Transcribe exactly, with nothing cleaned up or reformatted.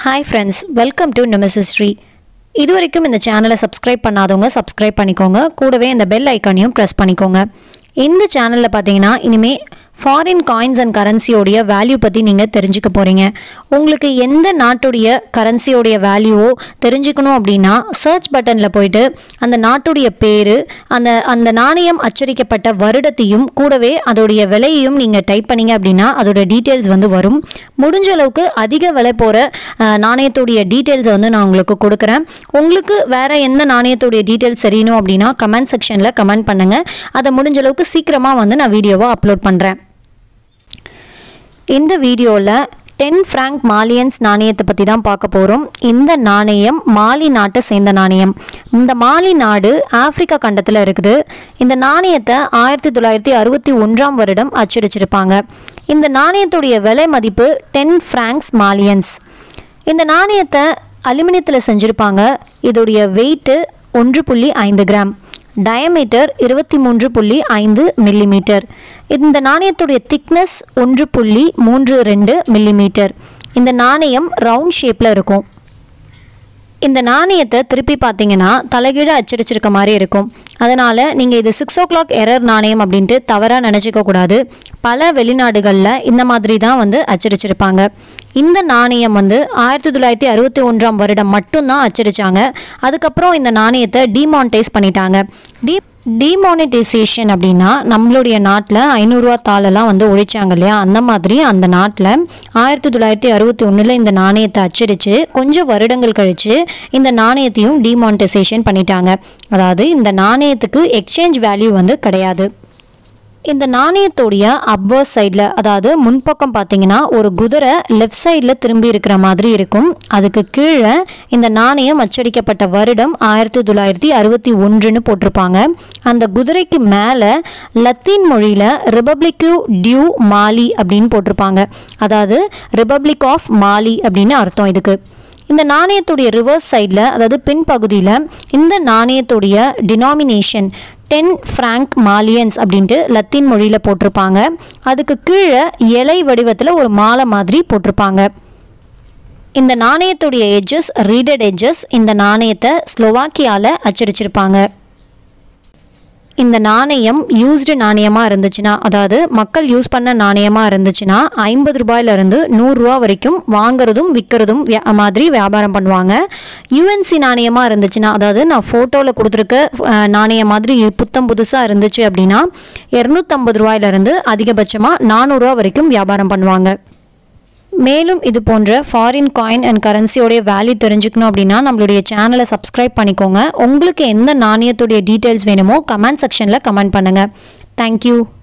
Hi friends, welcome to Numis history. இதுவரைக்கும் இந்த சேனலை சப்ஸ்கிரைப் பண்ணாதவங்க சப்ஸ்கிரைப் பண்ணிக்கோங்க. கூடவே இந்த பெல் ஐகானையும் பிரஸ் பண்ணிக்கோங்க. இந்த சேனல்ல பாத்தீங்கன்னா இனிமே ஃபாரின் காயின்ஸ் அண்ட் கரன்சியோடைய வேல்யூ பற்றி நீங்கள் தெரிஞ்சுக்க போகிறீங்க. உங்களுக்கு எந்த நாட்டுடைய கரன்சியோடைய வேல்யூவோ தெரிஞ்சுக்கணும் அப்படின்னா சர்ச் பட்டனில் போயிட்டு அந்த நாட்டுடைய பேர், அந்த அந்த நாணயம் அச்சடிக்கப்பட்ட வருடத்தையும் கூடவே அதோடைய விலையையும் நீங்கள் டைப் பண்ணிங்க அப்படின்னா அதோட டீட்டெயில்ஸ் வந்து வரும். முடிஞ்ச அளவுக்கு அதிக விலை போகிற நாணயத்துடைய டீட்டெயில்ஸை வந்து நான் உங்களுக்கு கொடுக்குறேன். உங்களுக்கு வேறு எந்த நாணயத்துடைய டீட்டெயில்ஸ் தெரியணும் அப்படின்னா கமெண்ட் செக்ஷனில் கமெண்ட் பண்ணுங்கள். அதை முடிஞ்ச அளவுக்கு சீக்கிரமாக வந்து நான் வீடியோவை அப்லோட் பண்ணுறேன். இந்த வீடியோவில் டென் ஃப்ராங்க் மாலியன்ஸ் நாணயத்தை பற்றி தான் பார்க்க போகிறோம். இந்த நாணயம் மாலி நாட்டை சேர்ந்த நாணயம். இந்த மாலி நாடு ஆப்பிரிக்கா கண்டத்தில் இருக்குது. இந்த நாணயத்தை ஆயிரத்தி தொள்ளாயிரத்தி அறுபத்தி ஒன்றாம் வருடம் அச்சடிச்சிருப்பாங்க. இந்த நாணயத்துடைய விலை மதிப்பு டென் ஃப்ராங்க்ஸ் மாலியன்ஸ். இந்த நாணயத்தை அலுமினியத்தில் செஞ்சுருப்பாங்க. இதோடைய வெயிட்டு ஒன்று புள்ளி ஐந்து கிராம், டயமீட்டர் இருபத்தி மூன்று புள்ளி ஐந்து மில்லிமீட்டர். இந்த நாணயத்துடைய திக்னஸ் ஒன்று புள்ளி மூன்று ரெண்டு மில்லிமீட்டர். இந்த நாணயம் ரவுண்ட் ஷேப்பில் இருக்கும். இந்த நாணயத்தை திருப்பி பார்த்தீங்கன்னா தலைகீழ அச்சடிச்சிருக்க மாதிரி இருக்கும். அதனால் நீங்கள் இது சிக்ஸ் ஓ கிளாக் எரர் நாணயம் அப்படின்ட்டு தவறாக நினச்சிக்க கூடாது. பல வெளிநாடுகளில் இந்த மாதிரி தான் வந்து அச்சடிச்சிருப்பாங்க. இந்த நாணயம் வந்து ஆயிரத்தி தொள்ளாயிரத்தி அறுபத்தி ஒன்றாம் வருடம் மட்டும்தான் அச்சடித்தாங்க. அதுக்கப்புறம் இந்த நாணயத்தை டிமானிட்டைஸ் பண்ணிட்டாங்க. டி டிமானிட்டைசேஷன் அப்படின்னா நம்மளுடைய நாட்டில் ஐநூறுரூவா தாளெல்லாம் வந்து ஒழிச்சாங்க இல்லையா, அந்த மாதிரி அந்த நாட்டில் ஆயிரத்தி தொள்ளாயிரத்தி அறுபத்தி ஒன்றில் இந்த நாணயத்தை அச்சடித்து கொஞ்சம் வருடங்கள் கழித்து இந்த நாணயத்தையும் டிமானிட்டைசேஷன் பண்ணிட்டாங்க. அதாவது இந்த நாணயத்துக்கு எக்ஸ்சேஞ்ச் வேல்யூ வந்து கிடையாது. இந்த நாணயத்தோடைய அப்வர்ஸ் சைடில், அதாவது முன்பக்கம் பார்த்தீங்கன்னா ஒரு குதிரை லெஃப்ட் சைடில் திரும்பி இருக்கிற மாதிரி இருக்கும். அதுக்கு கீழே இந்த நாணயம் அச்சடிக்கப்பட்ட வருடம் ஆயிரத்தி தொள்ளாயிரத்தி அறுபத்தி ஒன்றுன்னு போட்டிருப்பாங்க. அந்த குதிரைக்கு மேலே லத்தீன் மொழியில் ரிபப்ளிக்கு டியூ மாலி அப்படின்னு போட்டிருப்பாங்க. அதாவது ரிபப்ளிக் ஆஃப் மாலி அப்படின்னு அர்த்தம் இதுக்கு. இந்த நாணயத்துடைய ரிவர்ஸ் சைடில், அதாவது பின்பகுதியில் இந்த நாணயத்துடைய டினாமினேஷன் டென் ஃப்ராங்க் மாலியன்ஸ் அப்படின்ட்டு லத்தீன் மொழியில் போட்டிருப்பாங்க. அதுக்கு கீழே இலை வடிவத்தில் ஒரு மாலை மாதிரி போட்டிருப்பாங்க. இந்த நாணயத்துடைய எட்ஜஸ் ரீடட் எட்ஜஸ். இந்த நாணயத்தை ஸ்லோவாக்கியாவில் அச்சடிச்சிருப்பாங்க. இந்த நாணயம் யூஸ்டு நாணயமாக இருந்துச்சுன்னா, அதாவது மக்கள் யூஸ் பண்ண நாணயமாக இருந்துச்சுன்னா ஐம்பது ரூபாயிலிருந்து நூறுரூவா வரைக்கும் வாங்குறதும் விற்கிறதும் மாதிரி வியாபாரம் பண்ணுவாங்க. யூஎன்சி நாணயமாக இருந்துச்சுன்னா, அதாவது நான் ஃபோட்டோவில் கொடுத்துருக்க நாணயம் மாதிரி புத்தம் புதுசாக இருந்துச்சு அப்படின்னா இரநூத்தம்பது ரூபாயிலிருந்து அதிகபட்சமாக நானூறுரூவா வரைக்கும் வியாபாரம் பண்ணுவாங்க. மேலும் இது போன்ற ஃபாரின் காயின் அண்ட் கரன்சியோடைய வேல்யூ தெரிஞ்சுக்கணும் அப்படின்னா நம்மளுடைய சேனலை சப்ஸ்கிரைப் பண்ணிக்கோங்க. உங்களுக்கு எந்த நாணயத்துடைய டீட்டெயில்ஸ் வேணுமோ கமெண்ட் செக்ஷனில் கமெண்ட் பண்ணுங்கள். தேங்க்யூ.